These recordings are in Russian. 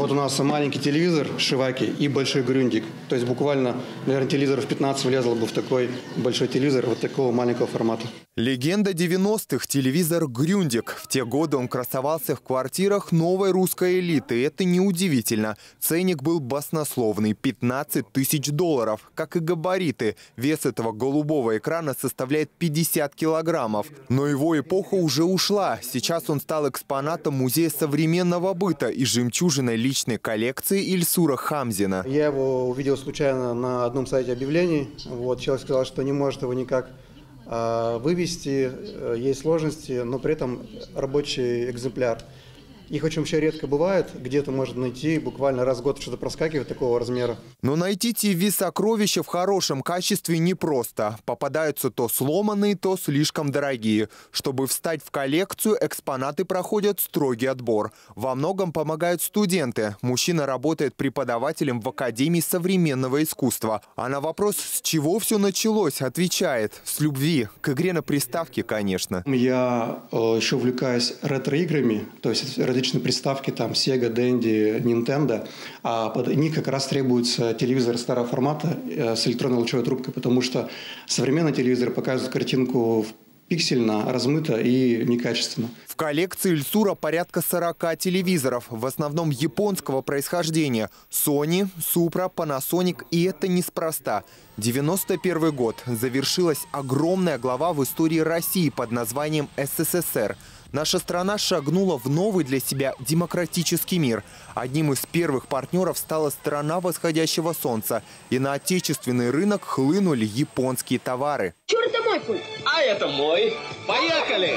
Вот у нас маленький телевизор Шиваки и большой Грюндик. То есть буквально, наверное, телевизоров 15 влезло бы в такой большой телевизор вот такого маленького формата. Легенда 90-х – телевизор Грюндик. В те годы он красовался в квартирах новой русской элиты. Это неудивительно. Ценник был баснословный – 15 тысяч долларов. Как и габариты. Вес этого голубого экрана составляет 50 килограммов. Но его эпоха уже ушла. Сейчас он стал экспонатом Музея современного быта и жемчужиной личной коллекции Ильсура Хамзина. Я его увидел случайно на одном сайте объявлений. Вот, человек сказал, что не может его никак вывести, есть сложности, но при этом рабочий экземпляр. Их очень вообще редко бывает, где-то можно найти, буквально раз в год что-то проскакивает такого размера. Но найти ТВ-сокровища в хорошем качестве непросто. Попадаются то сломанные, то слишком дорогие. Чтобы встать в коллекцию, экспонаты проходят строгий отбор. Во многом помогают студенты. Мужчина работает преподавателем в Академии современного искусства. А на вопрос, с чего все началось, отвечает: с любви. К игре на приставке, конечно. Я еще увлекаюсь ретро-играми, то есть различные приставки, там Sega, Dendy, Nintendo, а под них как раз требуется телевизор старого формата с электронной лучевой трубкой, потому что современный телевизор показывает картинку пиксельно, размыто и некачественно. В коллекции Ильсура порядка 40 телевизоров, в основном японского происхождения. Sony, Supra, Panasonic, и это неспроста. 91 год. Завершилась огромная глава в истории России под названием СССР. Наша страна шагнула в новый для себя демократический мир. Одним из первых партнеров стала страна восходящего солнца. И на отечественный рынок хлынули японские товары. Чёрт, это мой пульт! А это мой. Поехали!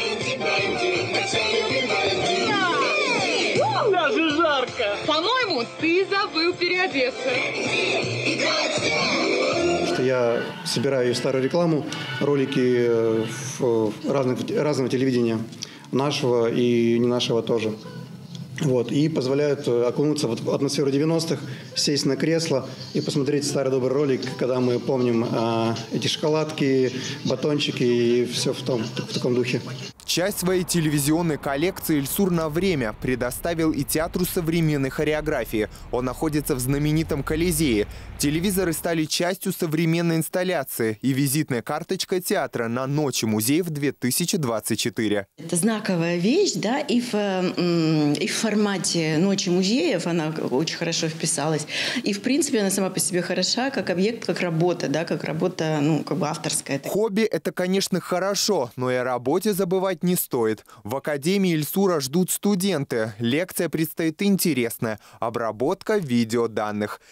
Даже жарко! По-моему, ты забыл переодеться. Что я собираю старую рекламу, ролики разного телевидения, нашего и не нашего тоже. Вот, и позволяют окунуться в атмосферу 90-х, сесть на кресло и посмотреть старый добрый ролик, когда мы помним эти шоколадки, батончики и все в таком духе. Часть своей телевизионной коллекции Ильсур на время предоставил и Театру современной хореографии. Он находится в знаменитом Колизее. Телевизоры стали частью современной инсталляции и визитной карточкой театра на Ночи музеев 2024. Это знаковая вещь, да, и в формате Ночи музеев она очень хорошо вписалась. И, в принципе, она сама по себе хороша, как объект, как работа, да, как работа, ну, как бы авторская. Хобби – это, конечно, хорошо, но и о работе забывать не стоит. В Академии Ильсура ждут студенты. Лекция предстоит интересная – обработка видеоданных.